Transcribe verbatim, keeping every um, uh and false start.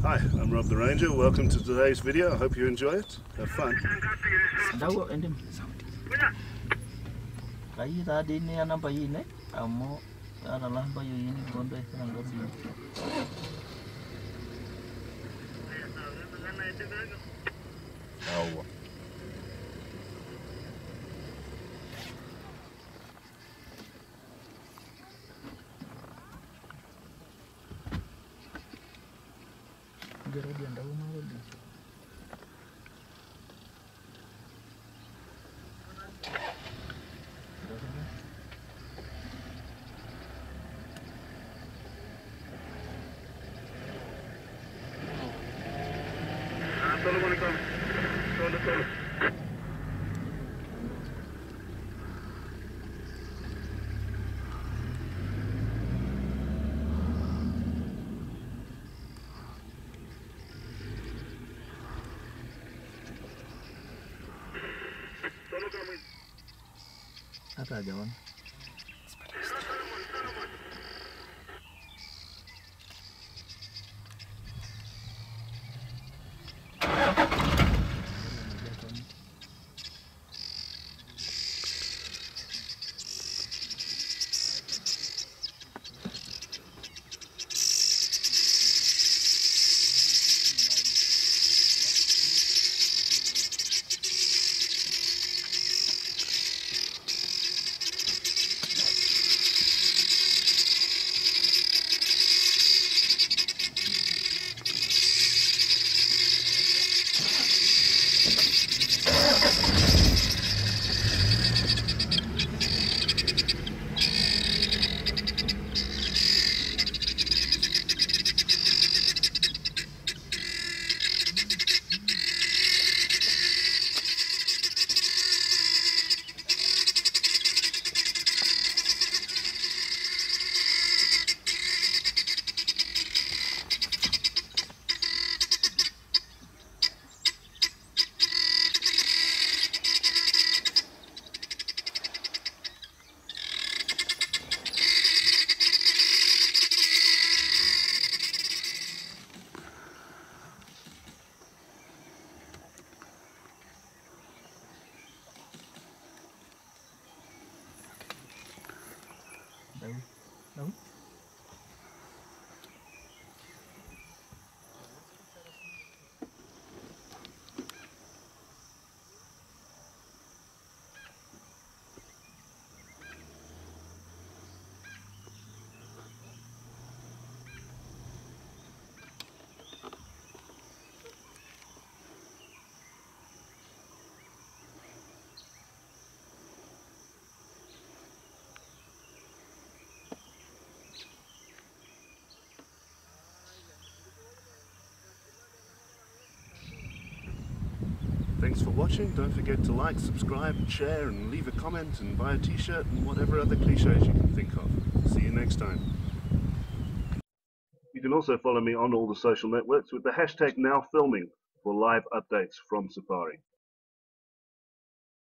Hi, I'm Rob the Ranger. Welcome to today's video. I hope you enjoy it. Have fun. Dawo endim. Kayi tadi ini ana bayi ne, amo adalah bayi ini bondo itu nggak bisa. Dawo. Jadi dia dawo mana dia? Assalamualaikum. Solo solo. Apa jawan? Đâu? Đâu? Thanks for watching. Don't forget to like, subscribe, share, and leave a comment, and buy a t-shirt and whatever other cliches you can think of. See you next time. You can also follow me on all the social networks with the hashtag NowFilming for live updates from Safari.